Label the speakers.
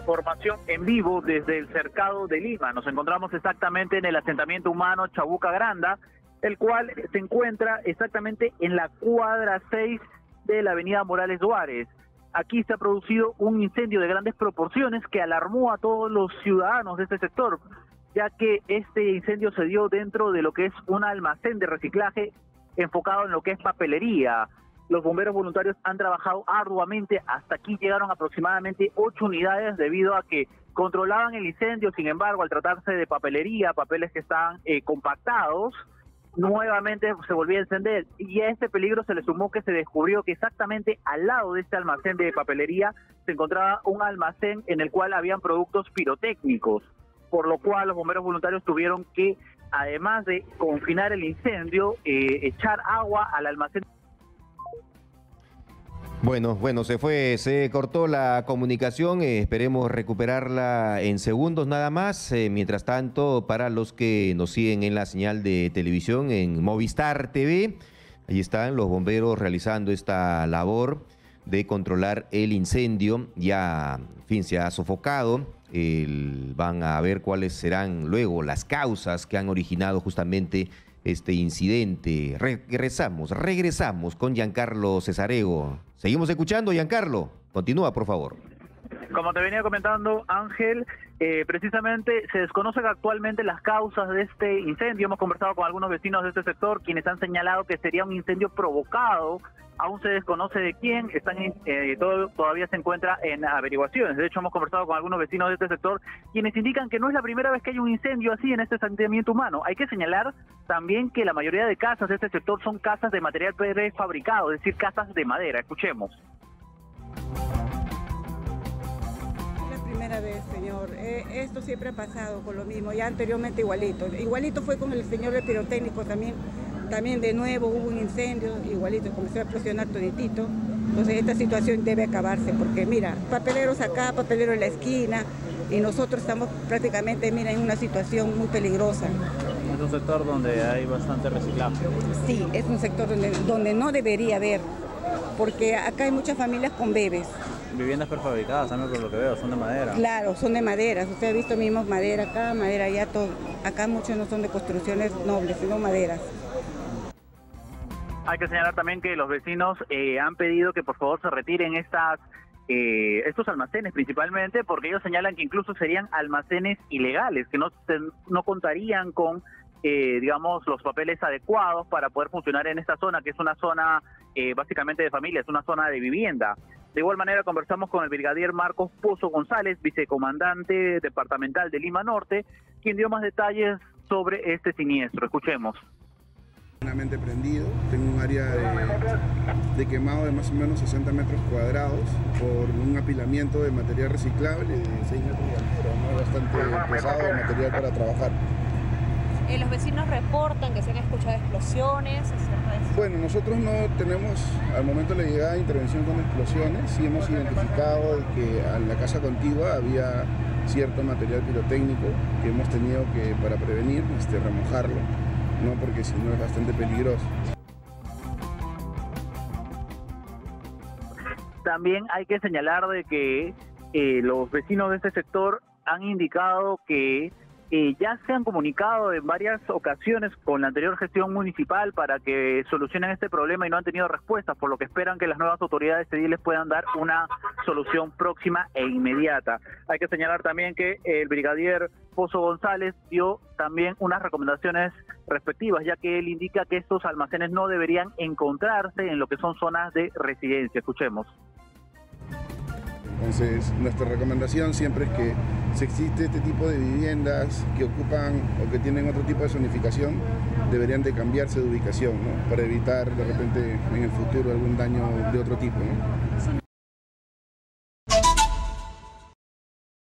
Speaker 1: información en vivo desde el Cercado de Lima. Nos encontramos exactamente en el asentamiento humano Chabuca Granda, el cual se encuentra exactamente en la cuadra 6 de la avenida Morales Duárez. Aquí se ha producido un incendio de grandes proporciones que alarmó a todos los ciudadanos de este sector, ya que este incendio se dio dentro de lo que es un almacén de reciclaje enfocado en lo que es papelería. Los bomberos voluntarios han trabajado arduamente, hasta aquí llegaron aproximadamente 8 unidades debido a que controlaban el incendio. Sin embargo, al tratarse de papelería, papeles que estaban compactados, nuevamente se volvía a encender, y a este peligro se le sumó que se descubrió que exactamente al lado de este almacén de papelería se encontraba un almacén en el cual habían productos pirotécnicos, por lo cual los bomberos voluntarios tuvieron que, además de confinar el incendio, echar agua al almacén.
Speaker 2: Bueno, se cortó la comunicación, esperemos recuperarla en segundos nada más. Mientras tanto, para los que nos siguen en la señal de televisión en Movistar TV, ahí están los bomberos realizando esta labor de controlar el incendio. Ya, en fin, se ha sofocado. Van a ver cuáles serán luego las causas que han originado justamente este incidente. Regresamos con Giancarlo Cesarego. Seguimos escuchando, Giancarlo. Continúa, por favor.
Speaker 1: Como te venía comentando, Ángel, precisamente se desconocen actualmente las causas de este incendio. Hemos conversado con algunos vecinos de este sector, quienes han señalado que sería un incendio provocado. Aún se desconoce de quién, todavía se encuentra en averiguaciones. De hecho, hemos conversado con algunos vecinos de este sector, quienes indican que no es la primera vez que hay un incendio así en este asentamiento humano. Hay que señalar también que la mayoría de casas de este sector son casas de material prefabricado, es decir, casas de madera. Escuchemos.
Speaker 3: Primera vez, señor. Esto siempre ha pasado con lo mismo, ya anteriormente igualito. Igualito fue con el señor de pirotécnico también de nuevo hubo un incendio, igualito, comenzó a explosionar toditito. Entonces esta situación debe acabarse, porque mira, papeleros acá, papelero en la esquina, y nosotros estamos prácticamente, mira, en una situación muy peligrosa.
Speaker 4: Es un sector donde hay bastante reciclaje.
Speaker 3: Sí, es un sector donde no debería haber, porque acá hay muchas familias con bebés.
Speaker 4: Viviendas prefabricadas, también por lo que veo, son de madera.
Speaker 3: Claro, son de madera. Usted ha visto mismo madera acá, madera allá, todo. Acá muchos no son de construcciones nobles, sino maderas.
Speaker 1: Hay que señalar también que los vecinos han pedido que por favor se retiren estos almacenes principalmente, porque ellos señalan que incluso serían almacenes ilegales, que no contarían con digamos, los papeles adecuados para poder funcionar en esta zona, que es una zona básicamente de familia, es una zona de vivienda. De igual manera conversamos con el brigadier Marcos Pozo González, vicecomandante departamental de Lima Norte, quien dio más detalles sobre este siniestro. Escuchemos.
Speaker 5: Prendido, tengo un área de quemado de más o menos 60 metros cuadrados por un apilamiento de material reciclable de 6 metros de altura, ¿no? Bastante pesado material para trabajar.
Speaker 6: Los vecinos reportan que se han escuchado explosiones, ¿es cierto eso?
Speaker 5: Bueno, nosotros no tenemos al momento de la llegada de intervención con explosiones. Sí hemos identificado que a la casa contigua había cierto material pirotécnico que hemos tenido que, para prevenir, remojarlo, ¿no? Porque si no es bastante peligroso.
Speaker 1: También hay que señalar de que los vecinos de este sector han indicado que ya se han comunicado en varias ocasiones con la anterior gestión municipal para que solucionen este problema y no han tenido respuestas, por lo que esperan que las nuevas autoridades ediles puedan dar una solución próxima e inmediata. Hay que señalar también que el brigadier Pozo González dio también unas recomendaciones respectivas, ya que él indica que estos almacenes no deberían encontrarse en lo que son zonas de residencia. Escuchemos.
Speaker 5: Entonces, nuestra recomendación siempre es que si existe este tipo de viviendas que ocupan o que tienen otro tipo de zonificación, deberían de cambiarse de ubicación, ¿no? Para evitar de repente en el futuro algún daño de otro tipo, ¿no?